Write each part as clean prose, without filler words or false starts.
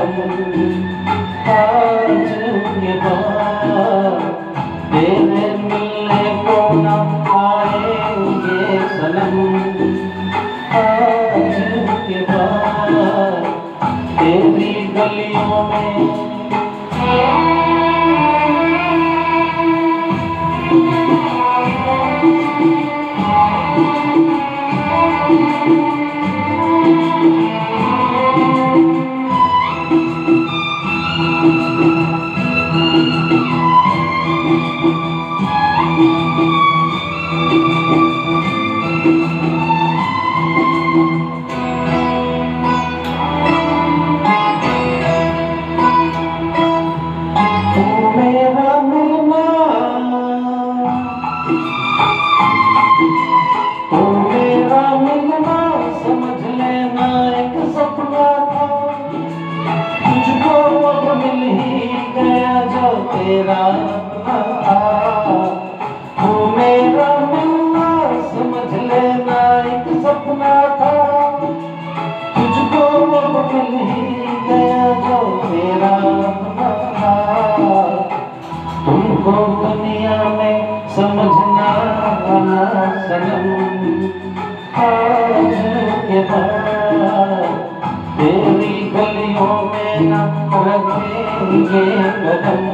कदम। आज के बाद तेरे मिलने को न आएंगे सनम। आज के बाद तेरी गलियों में तेरा वो मेरा मिलना समझ लेना एक सपना था। तुझको अब मिल ही गया जो तेरा था। तुमको दुनिया में समझना आना सनम। आज के बाद तेरी गलियों में न रखेंगे कदम।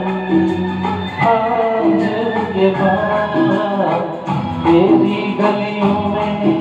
आज के बाद तेरी गलियों में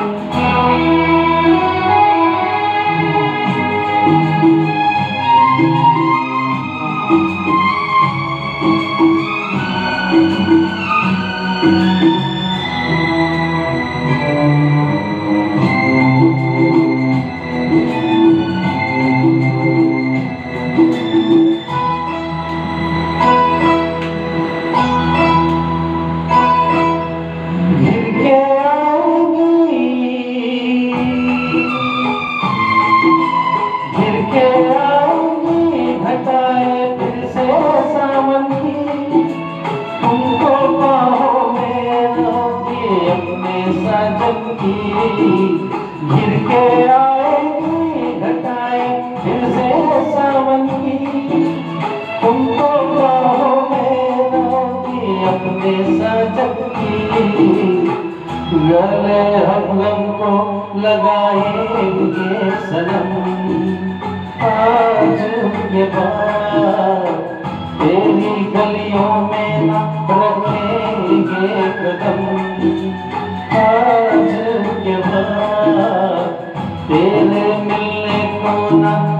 गिर के आएगी घटाए फिर से सावन की। तुमको बाहों में रहोगी अपने साजन की। गले हम गम को लगाएंगे सनम। आज के बाद तेरी गलियों में न रखेंगे कदम। आज के बाद तेरे मिलने को न